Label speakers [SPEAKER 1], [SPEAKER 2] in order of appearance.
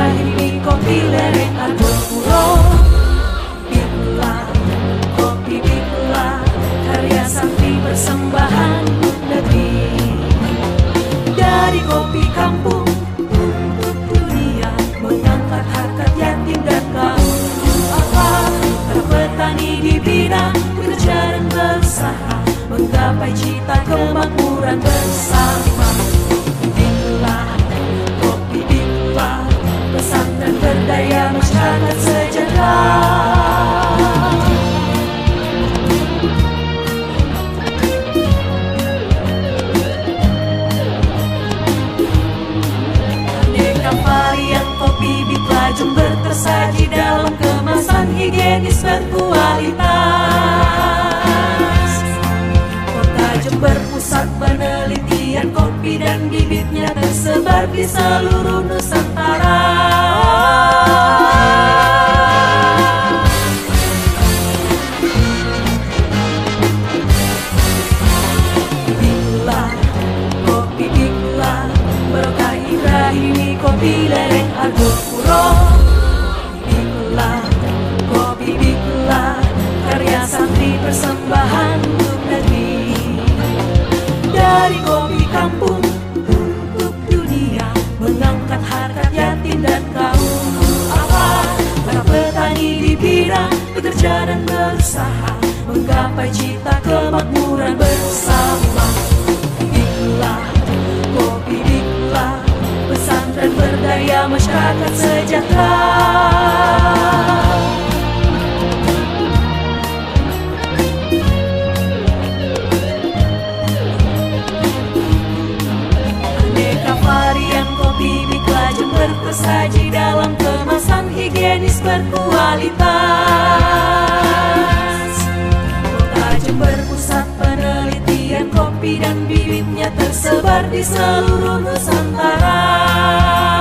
[SPEAKER 1] Ibrahimi kopi lereng Argo Puro. Bigla, kopi Bigla, karya sakti persembahan untuk negeri. Dari kopi kampung untuk dunia, mengangkat harkat yatim dan kaum duafa. Para petani dibina bekerja dan berusaha, menggapai cita kemakmuran bersama. Bigla, kopi Bigla, pesantren berdaya masyarakat sejahtera. Aneka varian kopi Bigla Jember tersaji dalam kemasan higienis berkualitas. Kota Jember pusat penelitian kopi dan bibitnya tersebar di seluruh Nusantara. Bigla, kopi Bigla, barokah Ibrahimi kopi lereng Argo Puro. Bigla, kopi Bigla, karya sakti persembahan untuk negeri. Dari kopi kampung untuk dunia, mengangkat harkat yatim dan kaum duafa. Para petani dibina bekerja dan berusaha, menggapai cita kemakmuran bersama. Bigla, kopi Bigla, pesantren berdaya masyarakat sejahtera. Aneka varian kopi Bigla Jember tersaji dalam kemasan higienis berkualitas. Kota Jember pusat penelitian kopi dan bibitnya tersebar di seluruh Nusantara.